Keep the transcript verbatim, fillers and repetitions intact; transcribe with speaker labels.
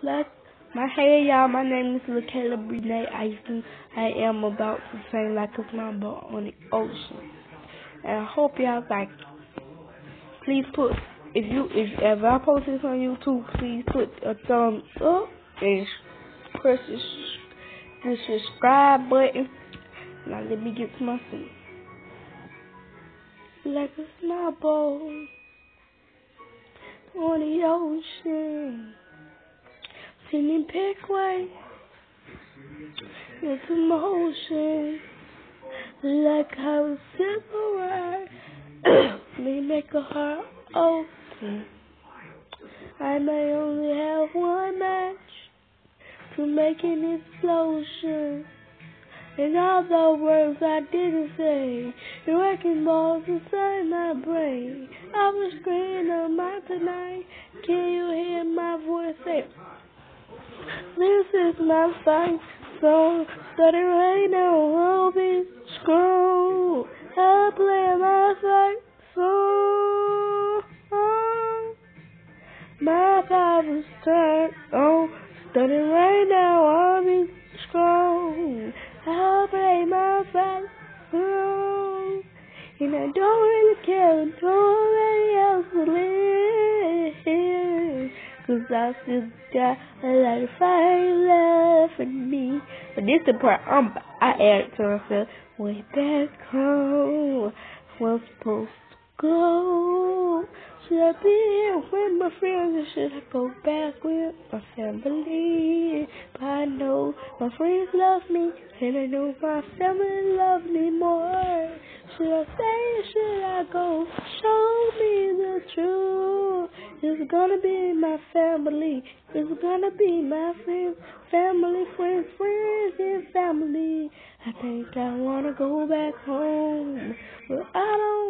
Speaker 1: Like my hey y'all, my name is LaKayla Brene Iceland. I am about to sing like a snowball on the ocean. And I hope y'all like it. Please put if you if ever I post this on YouTube, please put a thumbs up and press the, the subscribe button. Now let me get to my feet. Like a snowball on the ocean. Singing Pickway into motion, like how separate me make a heart open. I may only have one match to make an explosion. And all the words I didn't say, the wrecking balls inside my brain. I was screaming on my tonight. Can you hear my voice say? This is my fight song, starting right now, I'll be strong. I play my fight song. My power's turned on, starting right now, I'll be strong. I'll play my fight song. And I don't really care if nobody else will live. Cause I still got a lot of fire left in me. But this the part I'm, I added to myself. Way back home, where I'm supposed to go. Should I be here with my friends or should I go back with my family? But I know my friends love me and I know my family love me more. Should I stay or should I go? Show me the truth. It's gonna be my family. It's gonna be my friends, family, friends, friends, and family. I think I wanna go back home, but I don't